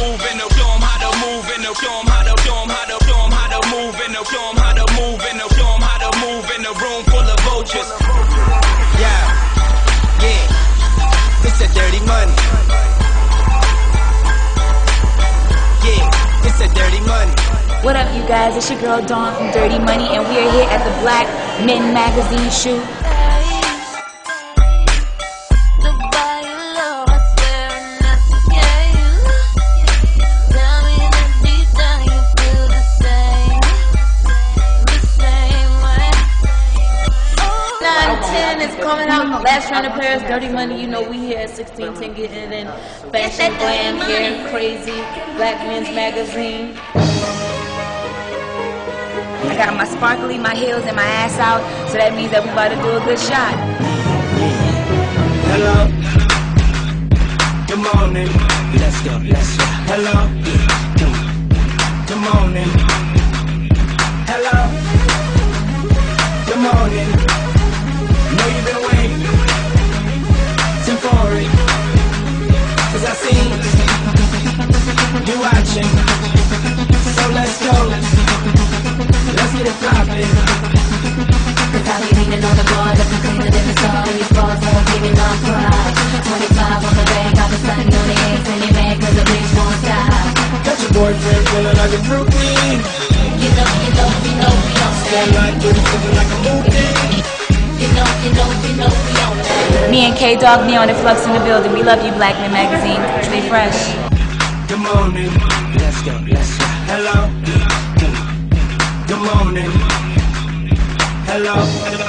move in the show 'em how to move in the show 'em how to show 'em how to show 'em how to move in the show 'em how to move in the show 'em how to move in the room full of vultures. Yeah, it's a dirty money. Yeah, it's a dirty money. What up, you guys? It's your girl Dawn from Dirty Money, and we are here at the Black Men Magazine shoot. It's coming out. Last round of Paris, Dirty Money. You know we here at 1610 getting it in. Fashion, glam, hair, crazy. Black Men's Magazine. I got my sparkly, my heels, and my ass out, so that means that we about to do a good shot. Hello. Good morning. Let's go. Hello. Good morning. Hello. Good morning. Know you've been waiting for it, 'cause I seen you watching. So let's go. Let's get it poppin'. 'Cause I'll be leaning on the bar, looking cleaner than the star. When you fall, so I'm giving on pride. 25 on the bank, got the sun on the eggs, and you're mad 'cause the bitch won't stop. Got your boyfriend feeling like a groupie. You know, we don't Stand like you, feeling like a movie. You know, we on that. Me and K-Dog Neon and Flux in the building. We love you, Black Men Magazine. Stay fresh. Good morning. Let's go. Hello. Good morning. Hello.